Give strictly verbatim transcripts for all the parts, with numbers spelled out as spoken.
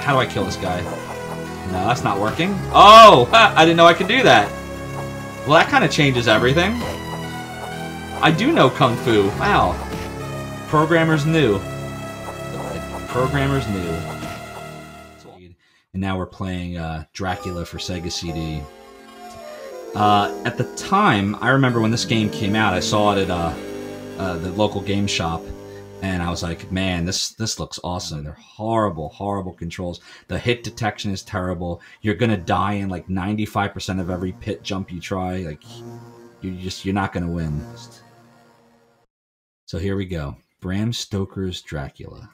How do I kill this guy? No, that's not working. Oh! Ha, I didn't know I could do that. Well, that kind of changes everything. I do know Kung Fu. Wow. Programmers knew. Programmers knew. And now we're playing uh, Dracula for Sega C D. Uh, at the time, I remember when this game came out, I saw it at uh, uh, the local game shop, and I was like, man, this this looks awesome. They're horrible, horrible controls. The hit detection is terrible. You're gonna die in like ninety-five percent of every pit jump you try. Like, you just you're not gonna win. So here we go. Bram Stoker's Dracula.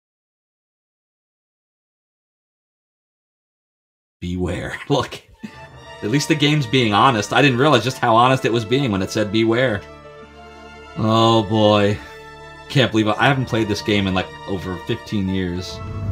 Beware. Look. At least the game's being honest. I didn't realize just how honest it was being when it said beware. Oh boy. Can't believe it. I haven't played this game in like over fifteen years.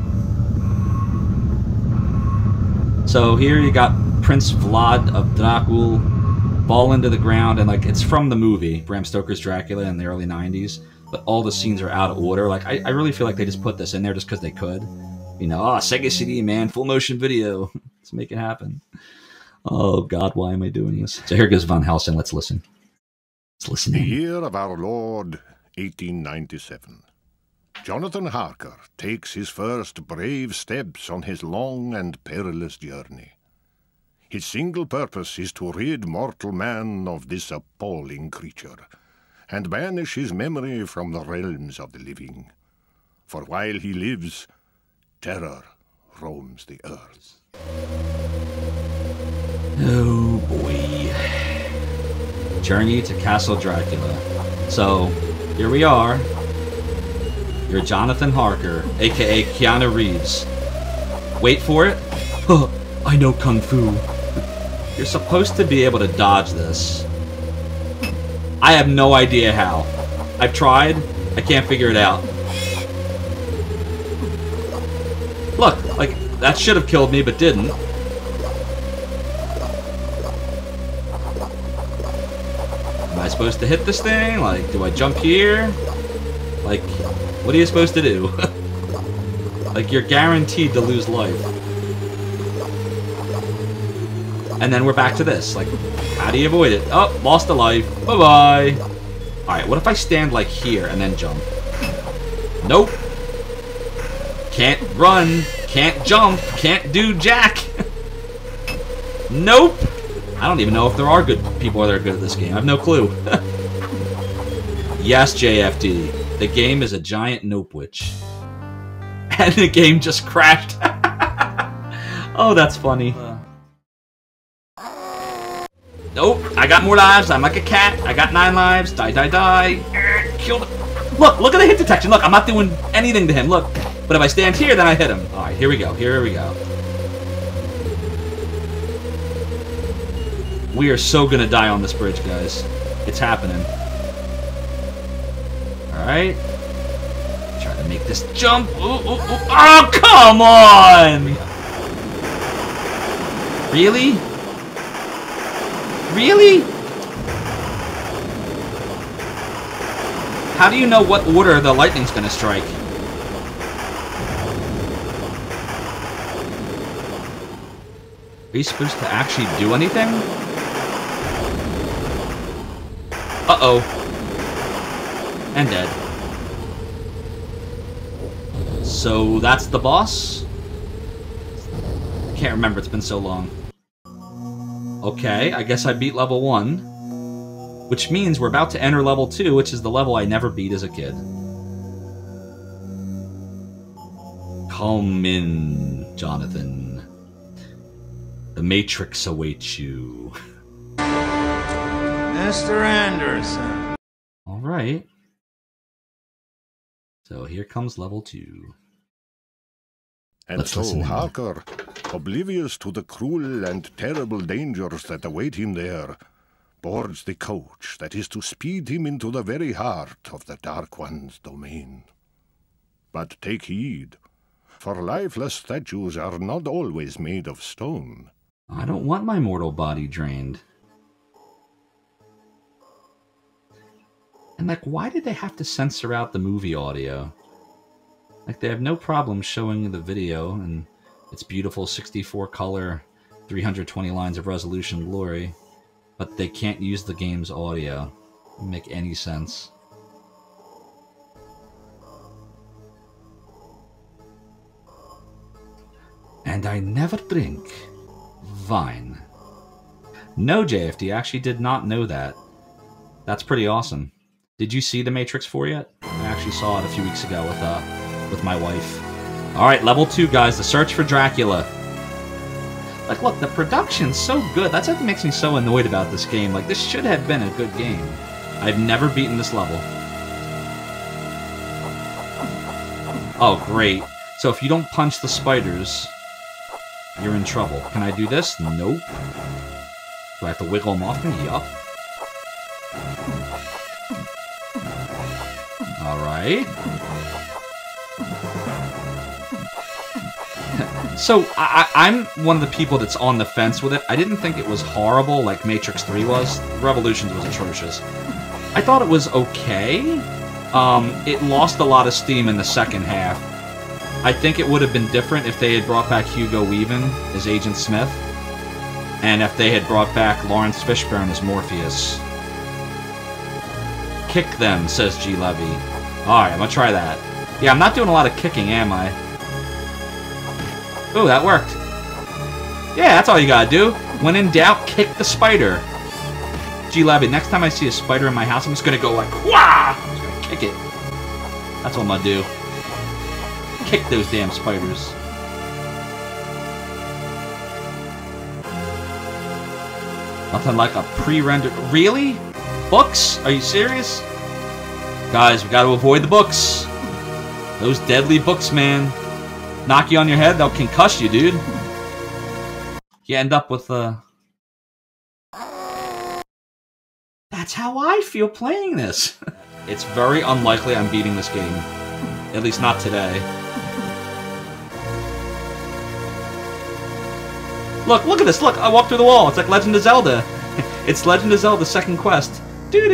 So here you got Prince Vlad of Dracula fall into the ground, and like it's from the movie Bram Stoker's Dracula in the early nineties, but all the scenes are out of order. Like I, I really feel like they just put this in there just because they could. You know, oh, Sega C D, man, full motion video. Let's make it happen. Oh, God, why am I doing this? So here goes Van Helsing. Let's listen. Let's listen in. The year of our Lord, eighteen ninety-seven. Jonathan Harker takes his first brave steps on his long and perilous journey. His single purpose is to rid mortal man of this appalling creature, and banish his memory from the realms of the living. For while he lives, terror roams the earth. Oh boy. Journey to Castle Dracula. So, here we are. You're Jonathan Harker, aka Keanu Reeves. Wait for it. Huh, I know Kung Fu. You're supposed to be able to dodge this. I have no idea how. I've tried, I can't figure it out. Look, like, that should have killed me, but didn't. Am I supposed to hit this thing? Like, do I jump here? Like, what are you supposed to do? Like, you're guaranteed to lose life. And then we're back to this. Like, how do you avoid it? Oh, lost a life. Bye-bye. Alright, what if I stand, like, here and then jump? Nope. Can't run. Can't jump. Can't do jack. Nope. I don't even know if there are good people that are good at this game. I have no clue. Yes, J F D. The game is a giant nope witch. And the game just crashed. Oh, that's funny. Nope. I got more lives. I'm like a cat. I got nine lives. Die, die, die. Killed him. Look, look at the hit detection. Look, I'm not doing anything to him. Look. But if I stand here, then I hit him. Alright, here we go. Here we go. We are so gonna die on this bridge, guys. It's happening. Alright. Try to make this jump. Ooh, ooh, ooh. Oh, come on! Really? Really? How do you know what order the lightning's gonna strike? Are you supposed to actually do anything? Uh-oh. And dead. So that's the boss? I can't remember, it's been so long. Okay, I guess I beat level one. Which means we're about to enter level two, which is the level I never beat as a kid. Come in, Jonathan. The Matrix awaits you. Mister Anderson. Alright. So here comes level two. And Let's so Harker, oblivious to the cruel and terrible dangers that await him there, boards the coach that is to speed him into the very heart of the Dark One's domain. But take heed, for lifeless statues are not always made of stone. I don't want my mortal body drained. And like, why did they have to censor out the movie audio? Like, they have no problem showing the video and It's beautiful, sixty-four color, three hundred twenty lines of resolution glory, but they can't use the game's audio. Doesn't make any sense. And I never drink wine. No, J F D, I actually did not know that. That's pretty awesome. Did you see The Matrix four yet? I actually saw it a few weeks ago with uh with my wife. Alright, level two, guys, the search for Dracula. Like, look, the production's so good. That's what makes me so annoyed about this game. Like, this should have been a good game. I've never beaten this level. Oh, great. So if you don't punch the spiders, you're in trouble. Can I do this? Nope. Do I have to wiggle them off me? Yup. Alright. So, I, I'm one of the people that's on the fence with it. I didn't think it was horrible like Matrix three was. Revolutions was atrocious. I thought it was okay. Um, it lost a lot of steam in the second half. I think it would have been different if they had brought back Hugo Weaving as Agent Smith. And if they had brought back Lawrence Fishburne as Morpheus. Kick them, says G. Levy. Alright, I'm gonna try that. Yeah, I'm not doing a lot of kicking, am I? Ooh, that worked. Yeah, that's all you gotta do. When in doubt, kick the spider. G. Levy, next time I see a spider in my house, I'm just gonna go like, wah! I'm just gonna kick it. That's what I'm gonna do. Kick those damn spiders. Nothing like a pre-rendered... Really? Books? Are you serious? Guys, we gotta avoid the books. Those deadly books, man. Knock you on your head, they'll concuss you, dude. You end up with a... Uh... That's how I feel playing this. It's very unlikely I'm beating this game. At least not today. Look, look at this, look, I walked through the wall. It's like Legend of Zelda. It's Legend of Zelda Second Quest.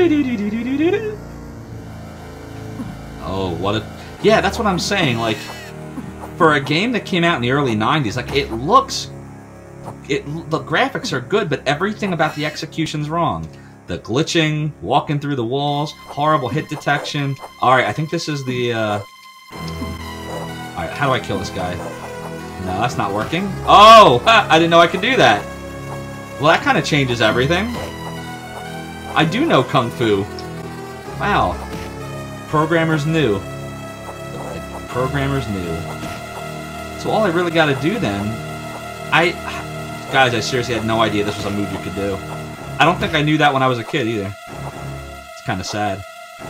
Oh, what a... Yeah, that's what I'm saying, like... For a game that came out in the early nineties, like, it looks... It, the graphics are good, but everything about the execution's wrong. The glitching, walking through the walls, horrible hit detection. Alright, I think this is the, uh... Alright, how do I kill this guy? No, that's not working. Oh! Ha, I didn't know I could do that. Well, that kind of changes everything. I do know Kung Fu. Wow. Programmers knew. Programmers knew. So all I really got to do then... I... Guys, I seriously had no idea this was a move you could do. I don't think I knew that when I was a kid, either. It's kind of sad.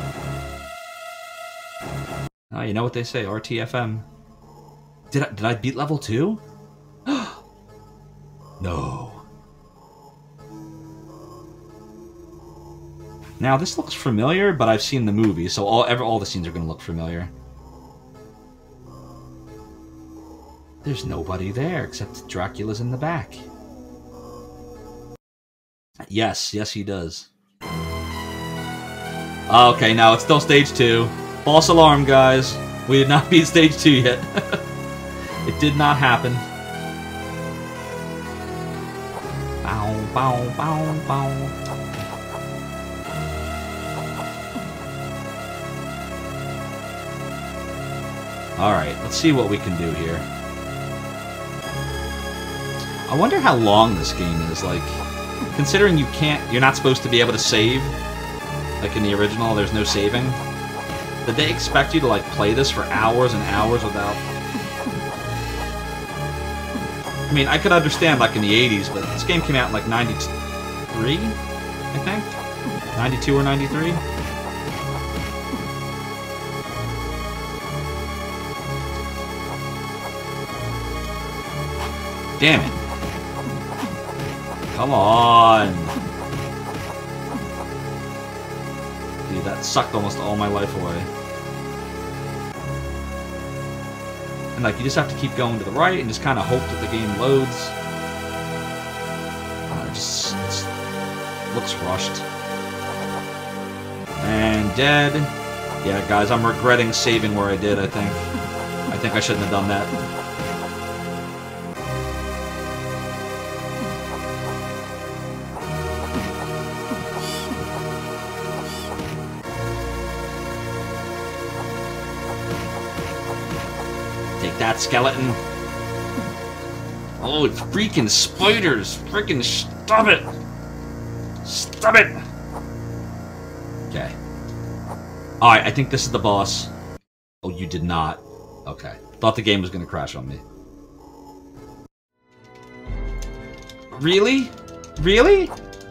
Oh, you know what they say, R T F M. Did I, did I beat level two? No. Now, this looks familiar, but I've seen the movie, so all, every, all the scenes are going to look familiar. There's nobody there, except Dracula's in the back. Yes, yes he does. Okay, no, it's still stage two. False alarm, guys. We did not beat stage two yet. It did not happen. Bow, bow, bow, bow. Alright, let's see what we can do here. I wonder how long this game is, like, considering you can't, you're not supposed to be able to save, like in the original, there's no saving. Did they expect you to, like, play this for hours and hours without... I mean, I could understand, like, in the eighties, but this game came out in, like, ninety-three, I think? ninety-two or ninety-three? Damn it. Come on. Dude, that sucked almost all my life away. And like, you just have to keep going to the right and just kind of hope that the game loads. Uh, it just it's, looks rushed. And dead. Yeah, guys, I'm regretting saving where I did, I think. I think I shouldn't have done that. that, skeleton. Oh, it's freaking spiders. Freaking stop it. Stop it. Okay. Alright, I think this is the boss. Oh, you did not. Okay. Thought the game was going to crash on me. Really? Really?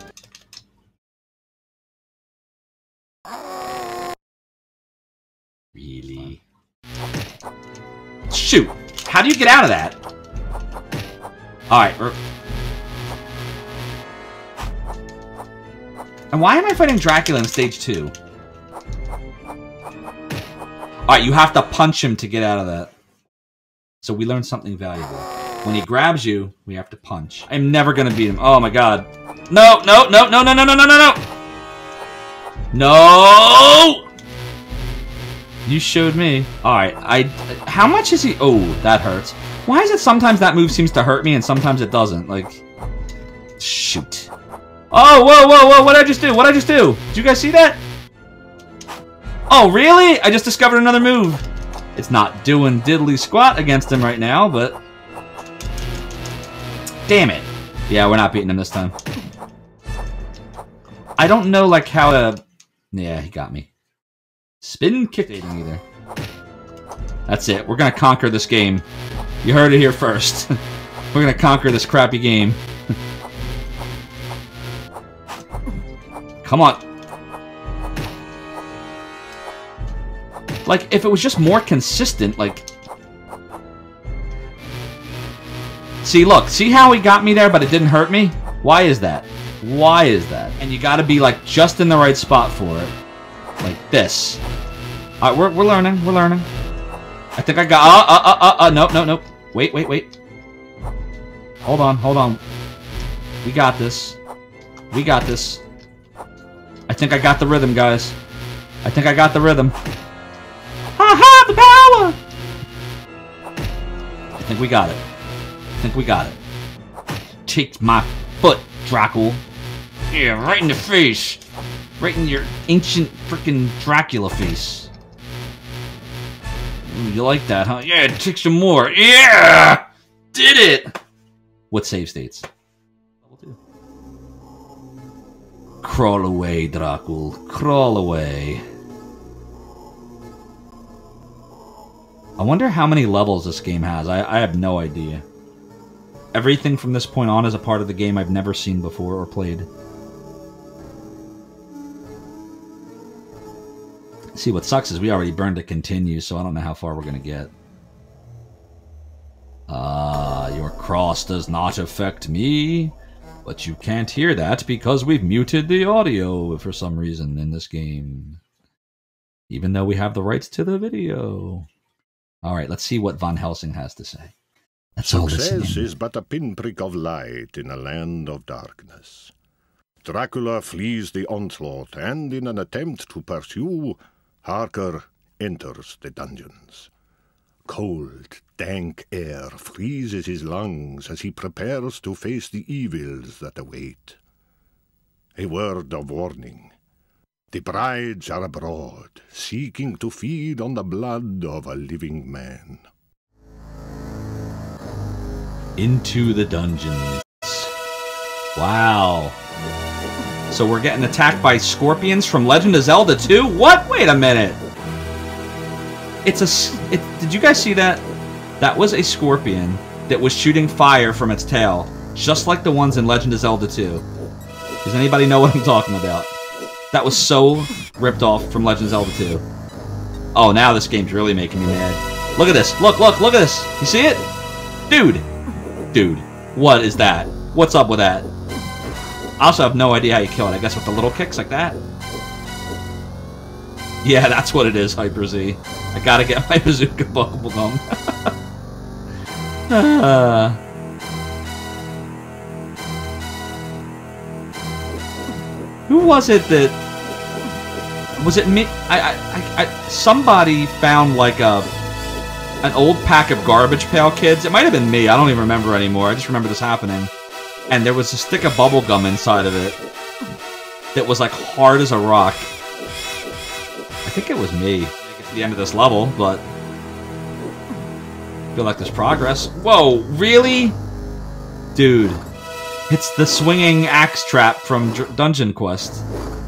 Really? Shoot! How do you get out of that? Alright. And why am I fighting Dracula in stage two? Alright, you have to punch him to get out of that. So we learned something valuable. When he grabs you, we have to punch. I'm never gonna beat him. Oh my god. No, no, no, no, no, no, no, no, no, no! No! You showed me. Alright, I... How much is he... Oh, that hurts. Why is it sometimes that move seems to hurt me and sometimes it doesn't? Like... Shoot. Oh, whoa, whoa, whoa, what did I just do? What did I just do? Did you guys see that? Oh, really? I just discovered another move. It's not doing diddly squat against him right now, but... Damn it. Yeah, we're not beating him this time. I don't know, like, how to... Yeah, he got me. Spin kick either. That's it. We're gonna conquer this game. You heard it here first. We're gonna conquer this crappy game. Come on. Like, if it was just more consistent, like... See, look. See how he got me there, but it didn't hurt me? Why is that? Why is that? And you gotta be, like, just in the right spot for it. Like this. Alright, we're, we're learning. We're learning. I think I got... Uh, uh, uh, uh, uh, nope, nope, nope. Wait, wait, wait. Hold on, hold on. We got this. We got this. I think I got the rhythm, guys. I think I got the rhythm. Ha-ha! The power! I think we got it. I think we got it. Take my foot, Dracula. Yeah, right in the face. Right in your ancient frickin' Dracula face. Ooh, you like that, huh? Yeah, take some more. Yeah! Did it! What save states? Crawl away, Dracula. Crawl away. I wonder how many levels this game has. I, I have no idea. Everything from this point on is a part of the game I've never seen before or played. See, what sucks is we already burned a continue, so I don't know how far we're going to get. Ah, uh, your cross does not affect me. But you can't hear that because we've muted the audio for some reason in this game. Even though we have the rights to the video. Alright, let's see what Van Helsing has to say. That's all listening. Success is but a pinprick of light in a land of darkness. Dracula flees the onslaught, and in an attempt to pursue, Harker enters the dungeons. Cold, dank air freezes his lungs as he prepares to face the evils that await. A word of warning. The brides are abroad, seeking to feed on the blood of a living man. Into the dungeons. Wow. So we're getting attacked by scorpions from Legend of Zelda two? What? Wait a minute. It's a... It, did you guys see that? That was a scorpion that was shooting fire from its tail. Just like the ones in Legend of Zelda two. Does anybody know what I'm talking about? That was so ripped off from Legend of Zelda two. Oh, now this game's really making me mad. Look at this. Look, look, look at this. You see it? Dude. Dude. What is that? What's up with that? I also have no idea how you kill it. I guess with the little kicks like that? Yeah, that's what it is, Hyper Z. I gotta get my bazooka bubblegum. uh. Who was it that... Was it me? I, I, I, somebody found like a... an old pack of Garbage Pail Kids. It might have been me. I don't even remember anymore. I just remember this happening. And there was a stick of bubblegum inside of it that was like hard as a rock. I think it was me. Make it to the end of this level, but feel like there's progress. Whoa, really? Dude. It's the swinging axe trap from Dr- Dungeon Quest.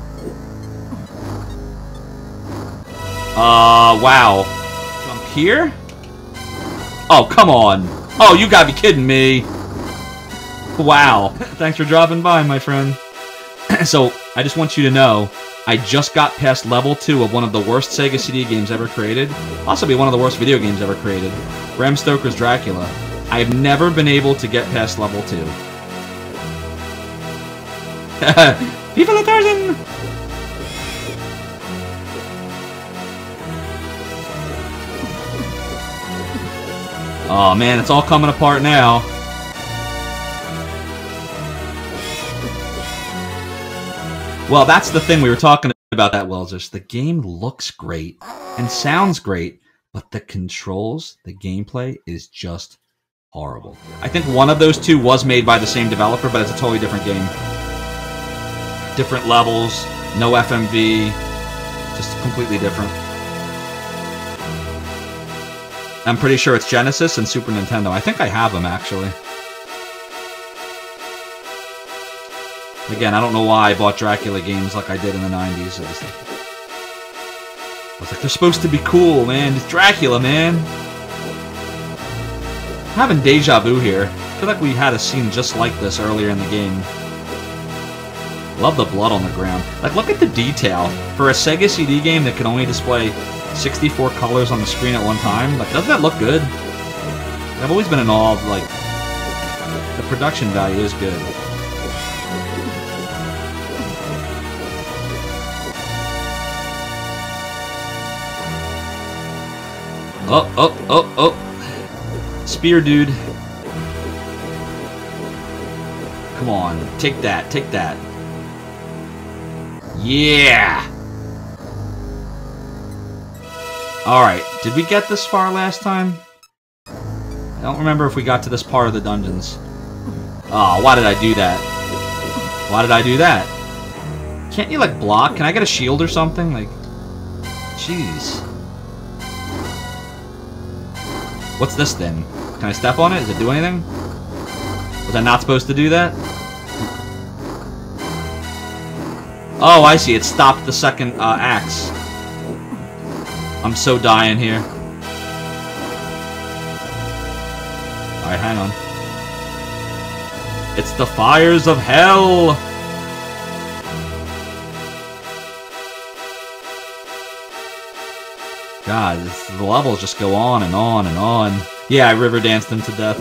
Uh, wow. Jump here? Oh, come on. Oh, you gotta be kidding me. Wow. Thanks for dropping by, my friend. So, I just want you to know, I just got past level two of one of the worst Sega C D games ever created. Possibly one of the worst video games ever created. Bram Stoker's Dracula. I have never been able to get past level two. Viva la Tarzan! Oh man, it's all coming apart now. Well, that's the thing we were talking about that, Wells. The game looks great and sounds great, but the controls, the gameplay is just horrible. I think one of those two was made by the same developer, but it's a totally different game. Different levels, no F M V, just completely different. I'm pretty sure it's Genesis and Super Nintendo. I think I have them, actually. Again, I don't know why I bought Dracula games like I did in the nineties. I, just, I was like, they're supposed to be cool, man. It's Dracula, man. I'm having deja vu here. I feel like we had a scene just like this earlier in the game. Love the blood on the ground. Like, look at the detail. For a Sega C D game that can only display sixty-four colors on the screen at one time, like, doesn't that look good? I've always been in awe of, like, the production value is good. Oh, oh, oh, oh. Spear, dude. Come on. Take that. Take that. Yeah! Alright. Did we get this far last time? I don't remember if we got to this part of the dungeons. Oh, why did I do that? Why did I do that? Can't you, like, block? Can I get a shield or something? Like, jeez. What's this then? Can I step on it? Does it do anything? Was I not supposed to do that? Oh, I see. It stopped the second uh, axe. I'm so dying here. Alright, hang on. It's the fires of hell! God, this, the levels just go on and on and on. Yeah, I river danced him to death.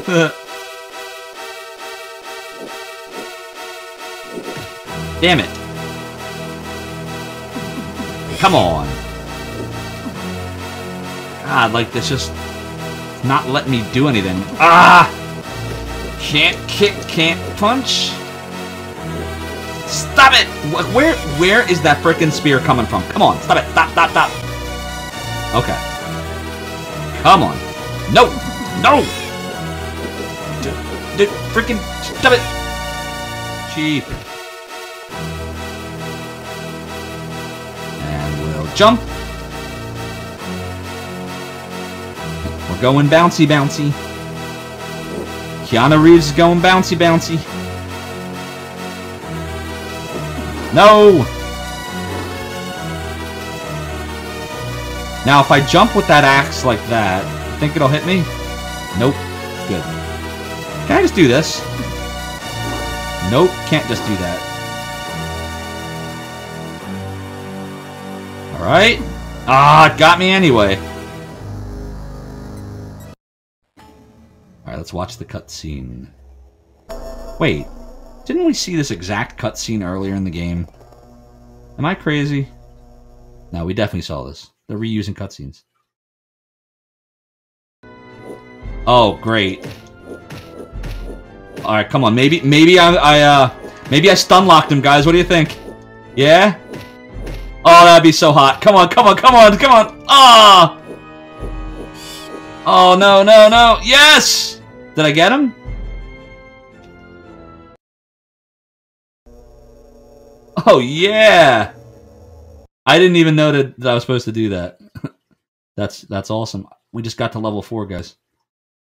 Damn it. Come on. God, like, this just... It's not letting me do anything. Ah! Can't kick, can't punch. Stop it! Where, where is that frickin' spear coming from? Come on, stop it! Stop, stop, stop! Okay. Come on. No! No! D d frickin' stop it! Cheap. And we'll jump. We're going bouncy, bouncy. Keanu Reeves is going bouncy, bouncy. No! Now, if I jump with that axe like that, you think it'll hit me? Nope. Good. Can I just do this? Nope, can't just do that. Alright. Ah, it got me anyway. Alright, let's watch the cutscene. Wait, didn't we see this exact cutscene earlier in the game? Am I crazy? No, we definitely saw this. They're reusing cutscenes. Oh, great. All right, come on. Maybe, maybe I, I, uh, maybe I stun locked him, guys. What do you think? Yeah? Oh, that'd be so hot. Come on, come on, come on, come on. Ah! Oh no, no, no! Yes! Did I get him? Oh yeah! I didn't even know that, that I was supposed to do that. that's that's awesome. We just got to level four, guys.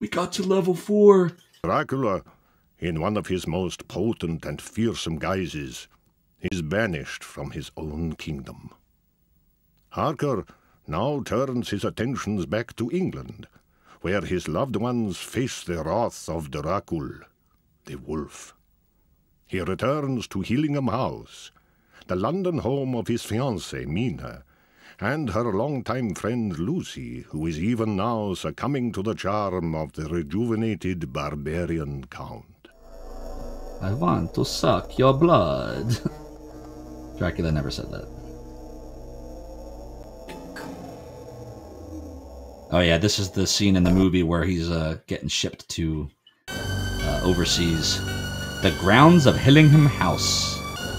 We got to level four. Dracula, in one of his most potent and fearsome guises, is banished from his own kingdom. Harker now turns his attentions back to England, where his loved ones face the wrath of Dracula, the wolf. He returns to Hillingham House, the London home of his fiancée, Mina, and her longtime friend Lucy, who is even now succumbing to the charm of the rejuvenated barbarian count. I want to suck your blood. Dracula never said that. Oh yeah, this is the scene in the movie where he's uh, getting shipped to uh, overseas. The grounds of Hillingham House.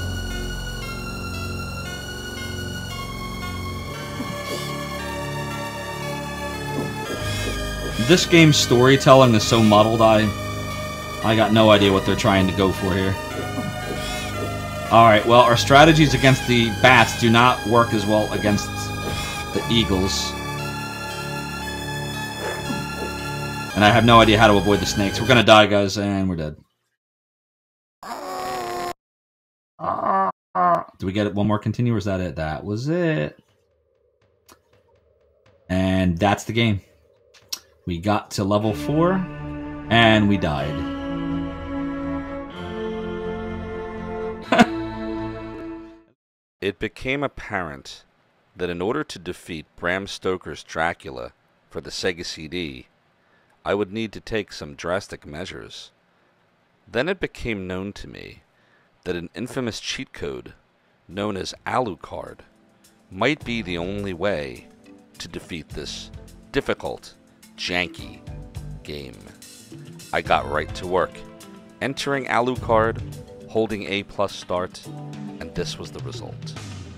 This game's storytelling is so muddled, I, I got no idea what they're trying to go for here. Alright, well, our strategies against the bats do not work as well against the eagles. And I have no idea how to avoid the snakes. We're gonna die, guys, and we're dead. Do we get it one more continue, or is that it? That was it. And that's the game. We got to level four, and we died. It became apparent that in order to defeat Bram Stoker's Dracula for the Sega C D, I would need to take some drastic measures. Then it became known to me that an infamous cheat code known as Alucard might be the only way to defeat this difficult, janky game. I got right to work, entering Alucard, holding A plus start, and this was the result.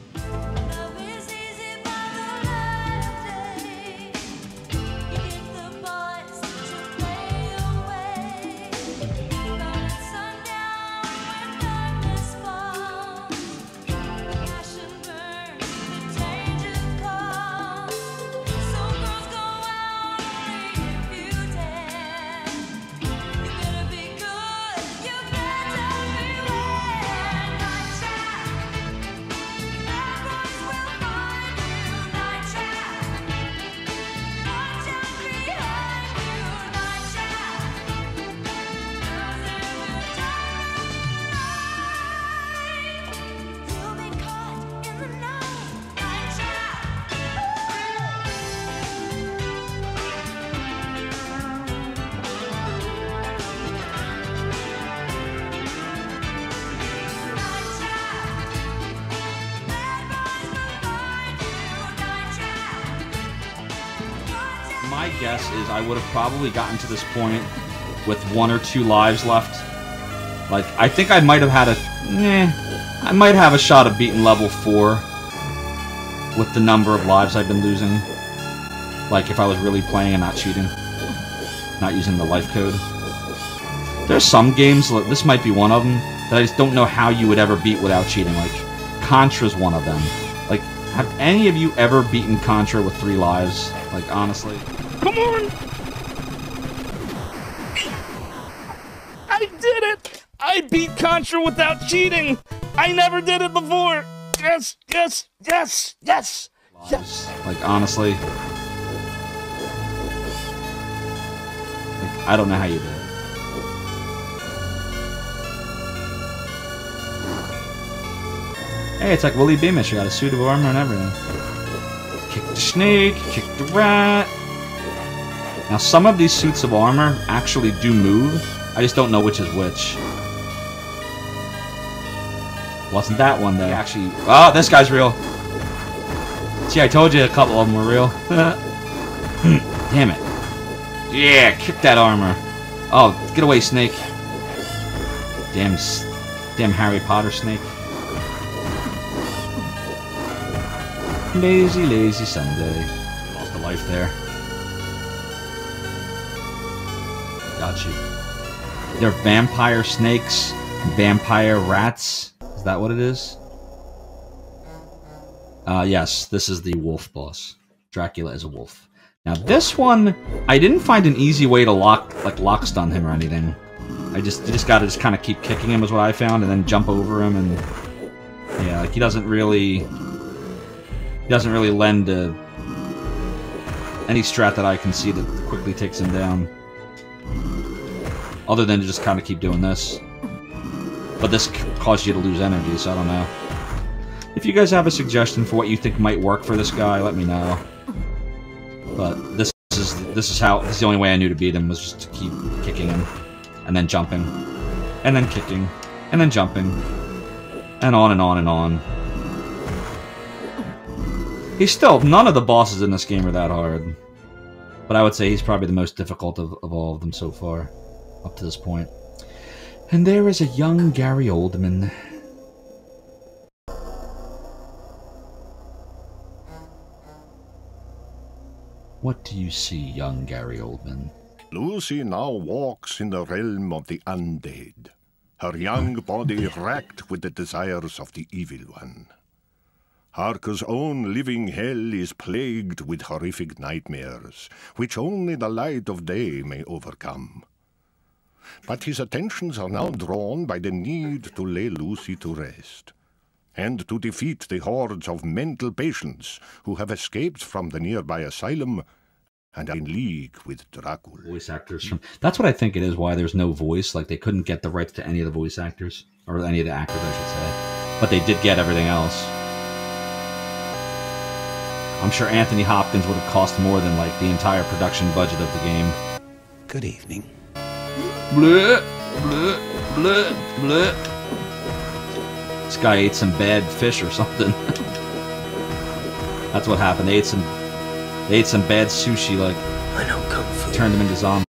My guess is I would have probably gotten to this point with one or two lives left. Like, I think I might have had a... Nah, I might have a shot of beating level four with the number of lives I've been losing. Like, if I was really playing and not cheating. Not using the life code. There's some games, this might be one of them, that I just don't know how you would ever beat without cheating. Like, Contra's one of them. Like, have any of you ever beaten Contra with three lives? Like, honestly. Come on! I did it! I beat Contra without cheating! I never did it before! Yes, yes, yes, yes, yes! Like, honestly. Like, I don't know how you do it. Hey, it's like Willie Beamish. You got a suit of armor and everything. Kick the snake, kick the rat. Now, some of these suits of armor actually do move. I just don't know which is which. Wasn't that one that actually... Oh, this guy's real. See, I told you a couple of them were real. Damn it. Yeah, kick that armor. Oh, get away, snake. Damn, damn Harry Potter snake. Lazy, lazy Sunday. Lost a life there. Got you. They're vampire snakes, vampire rats. Is that what it is? Uh, yes, this is the wolf boss. Dracula is a wolf. Now this one, I didn't find an easy way to lock, like lock stun him or anything. I just, you just gotta just kind of keep kicking him is what I found, and then jump over him, and yeah, like he doesn't really, he doesn't really lend to any strat that I can see that quickly takes him down. Other than to just kind of keep doing this. But this causes you to lose energy, so I don't know. If you guys have a suggestion for what you think might work for this guy, let me know. But this is this is how this is the only way I knew to beat him, was just to keep kicking him, and then jumping, and then kicking, and then jumping, and on and on and on. He's still, none of the bosses in this game are that hard, but I would say he's probably the most difficult of, of all of them so far, up to this point. And there is a young Gary Oldman. What do you see, young Gary Oldman? Lucy now walks in the realm of the undead, her young body racked with the desires of the evil one. Harker's own living hell is plagued with horrific nightmares, which only the light of day may overcome. But his attentions are now drawn by the need to lay Lucy to rest, and to defeat the hordes of mental patients who have escaped from the nearby asylum and are in league with Dracula. Voice actors from... That's what I think it is, why there's no voice. Like, they couldn't get the rights to any of the voice actors. Or any of the actors, I should say. But they did get everything else. I'm sure Anthony Hopkins would have cost more than, like, the entire production budget of the game. Good evening. Bleh, bleh, bleh, bleh. This guy ate some bad fish or something. That's what happened. They ate some... They ate some bad sushi, like... I know Kung Fu. Turned them into zombies.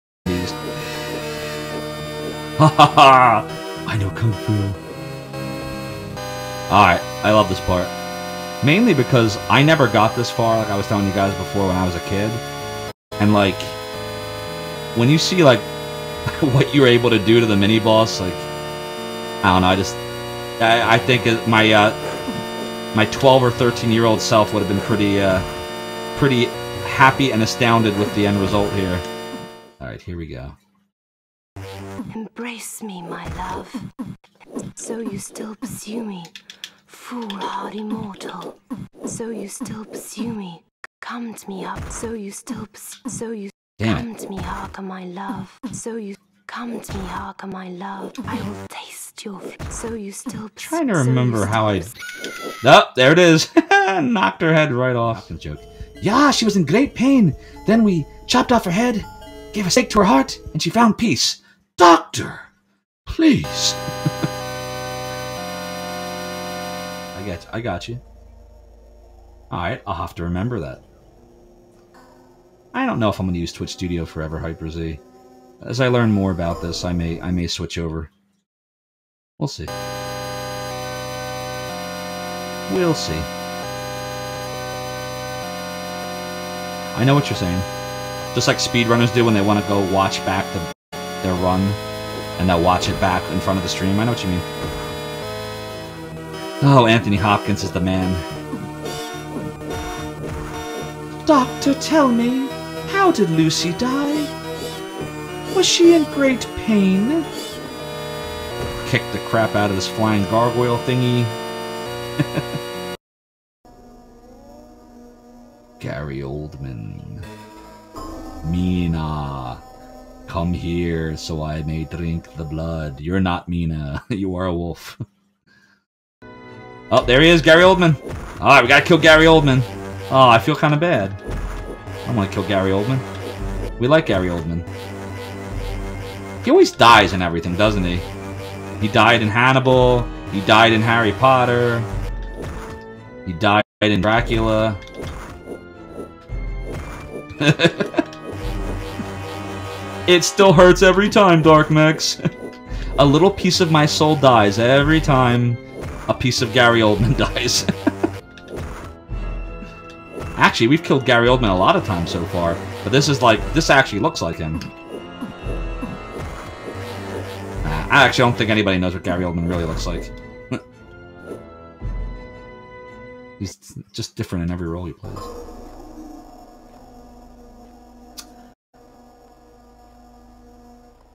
Ha ha ha! I know Kung Fu. Alright, I love this part. Mainly because I never got this far, like I was telling you guys before when I was a kid. And, like... When you see, like... what you were able to do to the mini-boss, like... I don't know, I just... I, I think my, uh... my twelve or thirteen year old self would have been pretty, uh... pretty happy and astounded with the end result here. Alright, here we go. Embrace me, my love. So you still pursue me, foolhardy mortal. So you still pursue me. Come to me up. So you still pursue. So you Damn come it. to me, Harker, my love. So you come to me, Harker, my love. I will taste your. So you still. Trying to remember how I. Oh, there it is. Knocked her head right off. Joke. Yeah, she was in great pain. Then we chopped off her head, gave a stake to her heart, and she found peace. Doctor, please. I got you. I got you. All right, I'll have to remember that. I don't know if I'm going to use Twitch Studio Forever, Hyper Z. As I learn more about this, I may I may switch over. We'll see. We'll see. I know what you're saying. Just like speedrunners do when they want to go watch back the, their run, and they'll watch it back in front of the stream. I know what you mean. Oh, Anthony Hopkins is the man. Doctor, tell me, how did Lucy die? Was she in great pain? Kick the crap out of this flying gargoyle thingy. Gary Oldman. Mina, come here so I may drink the blood. You're not Mina. You are a wolf. Oh, there he is, Gary Oldman. Alright, we gotta kill Gary Oldman. Oh, I feel kind of bad. I don't want to kill Gary Oldman. We like Gary Oldman. He always dies in everything, doesn't he? He died in Hannibal. He died in Harry Potter. He died in Dracula. It still hurts every time, Dark Mex. A little piece of my soul dies every time a piece of Gary Oldman dies. Actually, we've killed Gary Oldman a lot of times so far, but this is like, this actually looks like him. Nah, I actually don't think anybody knows what Gary Oldman really looks like. He's just different in every role he plays.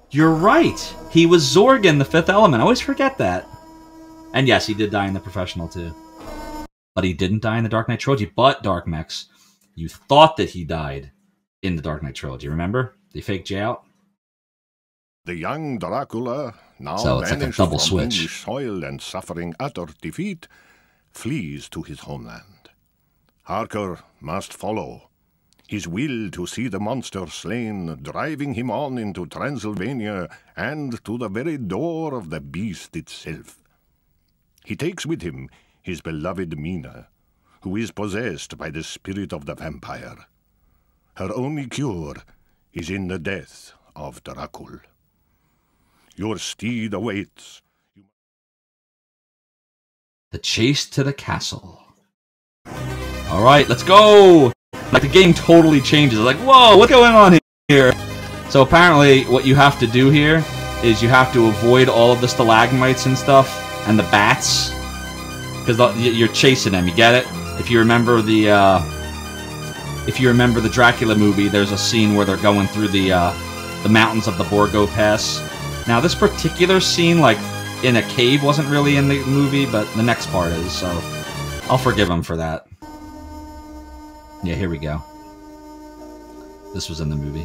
You're right. He was Zorg in The Fifth Element. I always forget that. And yes, he did die in The Professional, too. But he didn't die in the Dark Knight Trilogy. But, Dark Mex, you thought that he died in the Dark Knight Trilogy, remember? They faked you out. The young Dracula, now So it's like a banished double from switch. English soil and suffering utter defeat, flees to his homeland. Harker must follow. His will to see the monster slain, driving him on into Transylvania and to the very door of the beast itself. He takes with him his beloved Mina, who is possessed by the spirit of the vampire. Her only cure is in the death of Dracula. Your steed awaits. The chase to the castle. Alright, let's go! Like, the game totally changes. Like, whoa, what's going on here? So apparently, what you have to do here is you have to avoid all of the stalagmites and stuff, and the bats. Because you're chasing them, you get it? If you remember the, uh... If you remember the Dracula movie, there's a scene where they're going through the, uh... the mountains of the Borgo Pass. Now, this particular scene, like, in a cave wasn't really in the movie, but the next part is, so I'll forgive him for that. Yeah, here we go. This was in the movie.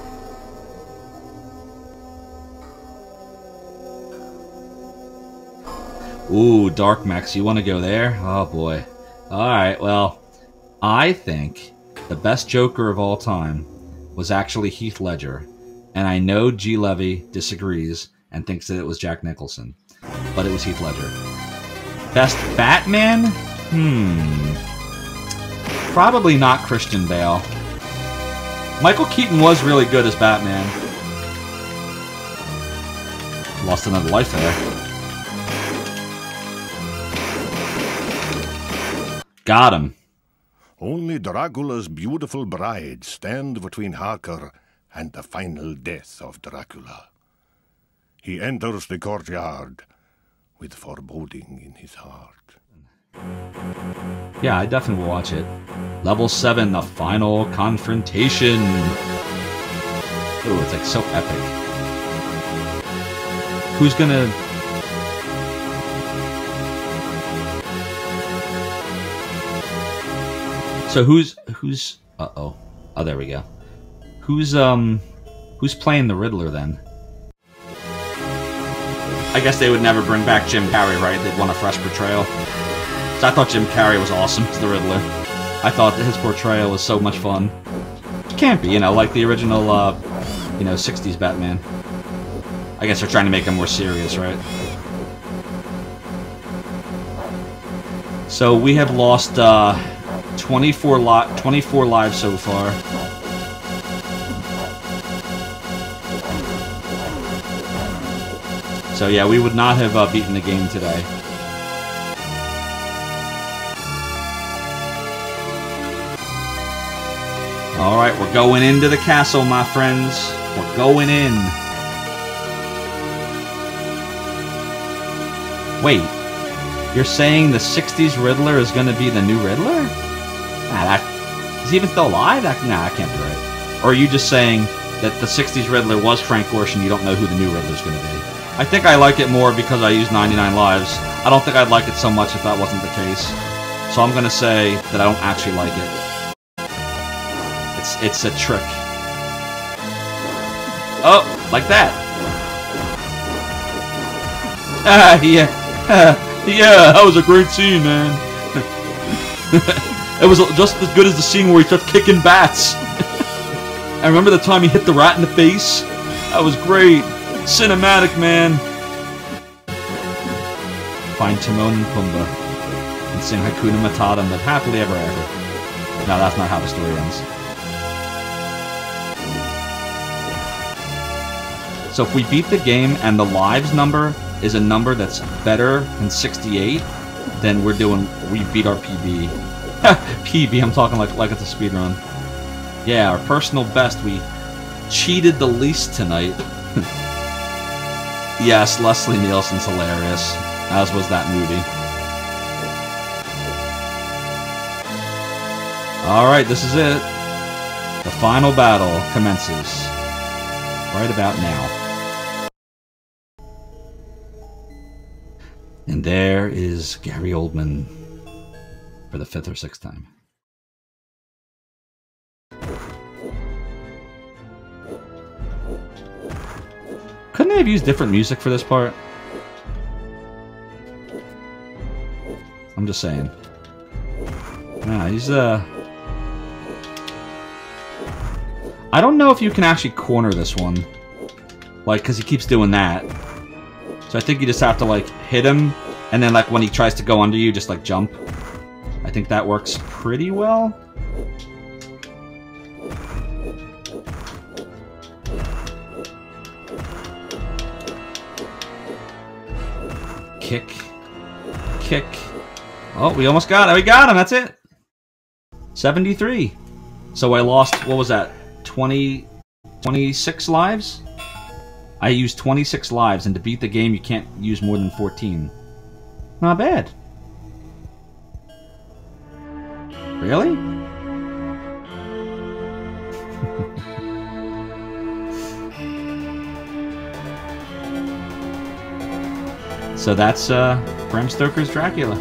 Ooh, Dark Mex, you want to go there? Oh, boy. Alright, well, I think the best Joker of all time was actually Heath Ledger. And I know G. Levy disagrees and thinks that it was Jack Nicholson. But it was Heath Ledger. Best Batman? Hmm. Probably not Christian Bale. Michael Keaton was really good as Batman. Lost another life there. Got him. Only Dracula's beautiful bride stand between Harker and the final death of Dracula. He enters the courtyard with foreboding in his heart. Yeah, I definitely will watch it. Level seven, the final confrontation. Ooh, it's like so epic. Who's gonna... So who's... who's... Uh-oh. Oh, there we go. Who's, um... who's playing the Riddler, then? I guess they would never bring back Jim Carrey, right? They'd want a fresh portrayal. So I thought Jim Carrey was awesome as the Riddler. I thought that his portrayal was so much fun. It can't be, you know, like the original, uh, you know, sixties Batman. I guess they're trying to make him more serious, right? So we have lost, uh, twenty-four, li twenty-four lives so far. So yeah, we would not have uh, beaten the game today. Alright, we're going into the castle, my friends. We're going in. Wait, you're saying the sixties Riddler is going to be the new Riddler? Nah, that, is he even still alive? That, nah, that can't be right. Or are you just saying that the sixties Riddler was Frank Gorshin and you don't know who the new Riddler's going to be? I think I like it more because I use ninety-nine lives. I don't think I'd like it so much if that wasn't the case. So I'm going to say that I don't actually like it. It's, it's a trick. Oh, like that. Ah, yeah. Yeah, that was a great scene, man. It was just as good as the scene where he starts kicking bats. I remember the time he hit the rat in the face. That was great. Cinematic, man. Find Timon and Pumbaa and sing Hakuna Matata and live happily ever after. No, that's not how the story ends. So if we beat the game and the lives number is a number that's better than sixty-eight, then we're doing, we beat our P B. P B, I'm talking like, like it's a speedrun. Yeah, our personal best, we cheated the least tonight. Yes, Leslie Nielsen's hilarious, as was that movie. Alright, this is it. The final battle commences right about now. And there is Gary Oldman for the fifth or sixth time. Couldn't they have used different music for this part? I'm just saying. Nah, he's uh... I don't know if you can actually corner this one. Like, because he keeps doing that. So I think you just have to, like, hit him, and then, like, when he tries to go under you, just, like, jump. I think that works pretty well. Kick. Kick. Oh, we almost got it. We got him. That's it. seventy-three. So I lost, what was that? twenty, twenty-six lives? I used twenty-six lives, and to beat the game, you can't use more than fourteen. Not bad. Really? So that's uh, Bram Stoker's Dracula.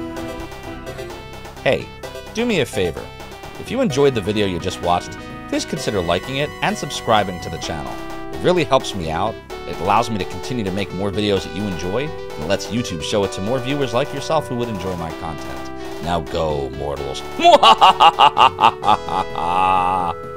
Hey, do me a favor. If you enjoyed the video you just watched, please consider liking it and subscribing to the channel. It really helps me out. It allows me to continue to make more videos that you enjoy, and it lets YouTube show it to more viewers like yourself who would enjoy my content. Now go, mortals.